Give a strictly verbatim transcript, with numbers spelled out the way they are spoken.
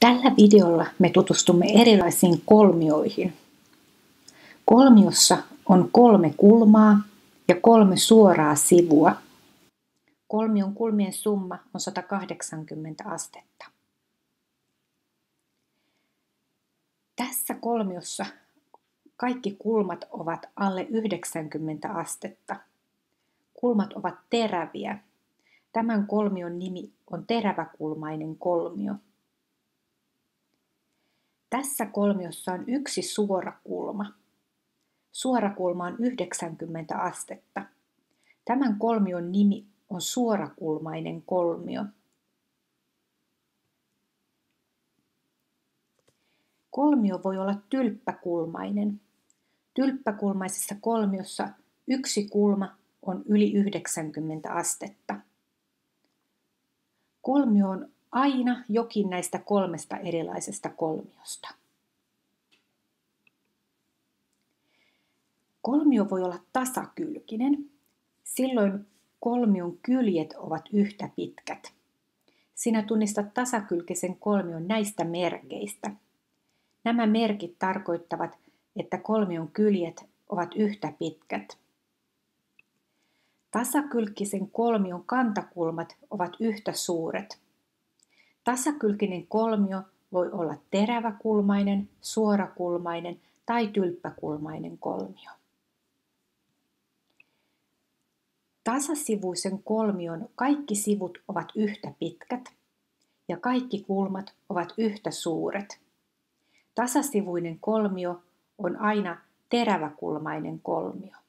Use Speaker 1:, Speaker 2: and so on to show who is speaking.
Speaker 1: Tällä videolla me tutustumme erilaisiin kolmioihin. Kolmiossa on kolme kulmaa ja kolme suoraa sivua. Kolmion kulmien summa on sata kahdeksankymmentä astetta. Tässä kolmiossa kaikki kulmat ovat alle yhdeksänkymmentä astetta. Kulmat ovat teräviä. Tämän kolmion nimi on teräväkulmainen kolmio. Tässä kolmiossa on yksi suora kulma. Suora kulma on yhdeksänkymmentä astetta. Tämän kolmion nimi on suorakulmainen kolmio. Kolmio voi olla tylppäkulmainen. Tylppäkulmaisessa kolmiossa yksi kulma on yli yhdeksänkymmentä astetta. Kolmio on aina jokin näistä kolmesta erilaisesta kolmiosta. Kolmio voi olla tasakylkinen. Silloin kolmion kyljet ovat yhtä pitkät. Sinä tunnistat tasakylkisen kolmion näistä merkeistä. Nämä merkit tarkoittavat, että kolmion kyljet ovat yhtä pitkät. Tasakylkisen kolmion kantakulmat ovat yhtä suuret. Tasakylkinen kolmio voi olla teräväkulmainen, suorakulmainen tai tylppäkulmainen kolmio. Tasasivuisen kolmion kaikki sivut ovat yhtä pitkät ja kaikki kulmat ovat yhtä suuret. Tasasivuinen kolmio on aina teräväkulmainen kolmio.